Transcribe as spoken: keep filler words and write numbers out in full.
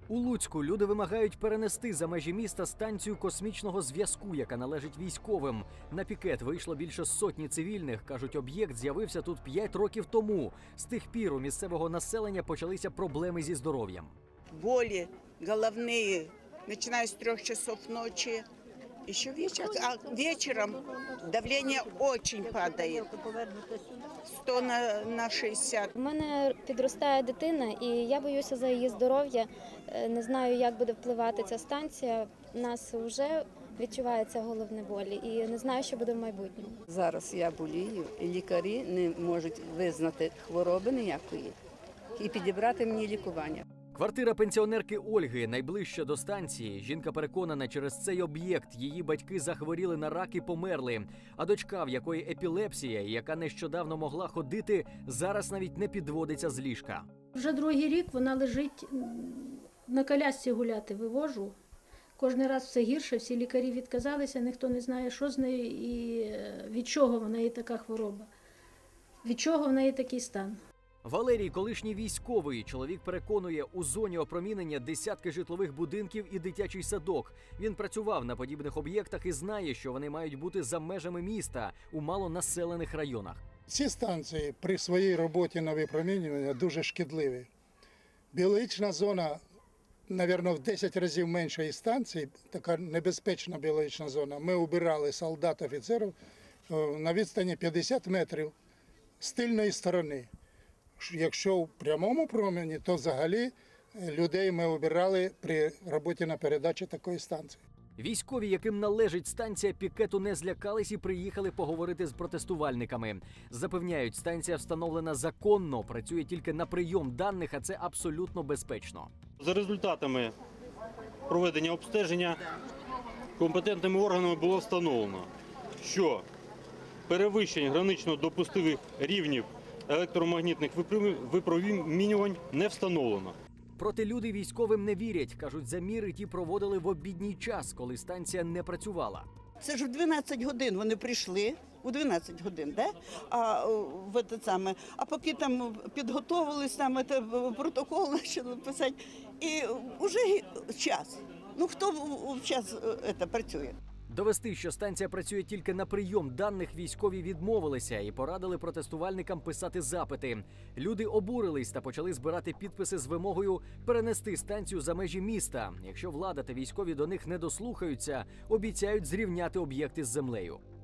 У Луцьку люди вимагають перенести за межі міста станцію космічного зв'язку, яка належить військовим. На пікет вийшло більше сотні цивільних. Кажуть, об'єкт з'явився тут п'ять років тому. З тих пір у місцевого населення почалися проблеми зі здоров'ям. Боли головные, начиная с трех часов ночи, еще вечер, а вечером давление очень падает, сто на, на шістдесят. У мене підростає дитина, і я боюся за її здоров'я. Не знаю, як буде впливати ця станція. У нас вже відчуваються головні болі, і не знаю, що буде в майбутньому. Зараз я болію, і лікарі не можуть визнати хвороби ніякої і підібрати мені лікування. Квартира пенсіонерки Ольги найближча до станції. Жінка переконана, через цей об'єкт її батьки захворіли на рак і померли. А дочка, в якої епілепсія, і яка нещодавно могла ходити, зараз навіть не підводиться з ліжка. Вже другий рік вона лежить, на колясці гуляти вивожу. Кожен раз все гірше, всі лікарі відказалися, ніхто не знає, що з нею і від чого в неї така хвороба, від чого в неї такий стан. Валерій, колишній військовий, чоловік переконує, у зоні опромінення десятки житлових будинків і дитячий садок. Він працював на подібних об'єктах і знає, що вони мають бути за межами міста, у малонаселених районах. Ці станції при своїй роботі на випромінювання дуже шкідливі. Біологічна зона, мабуть, в десять разів меншої станції, така небезпечна біологічна зона. Ми убирали солдат, офіцерів на відстані п'ятдесят метрів з тильної сторони. Якщо в прямому промені, то взагалі людей ми обирали при роботі на передачі такої станції. Військові, яким належить станція пікету, не злякались і приїхали поговорити з протестувальниками. Запевняють, станція встановлена законно, працює тільки на прийом даних, а це абсолютно безпечно. За результатами проведення обстеження компетентними органами було встановлено, що перевищень гранично допустимих рівнів електромагнітних випромінювань не встановлено. Проте люди військовим не вірять. Кажуть, заміри ті проводили в обідній час, коли станція не працювала. Це ж в дванадцять годин вони прийшли, у дванадцять годин, да? А, в це саме, а поки там підготовились, там це, протокол почали писати, і вже час. Ну хто в час це працює? Довести, що станція працює тільки на прийом даних, військові відмовилися і порадили протестувальникам писати запити. Люди обурились та почали збирати підписи з вимогою перенести станцію за межі міста. Якщо влада та військові до них не дослухаються, обіцяють зрівняти об'єкти з землею.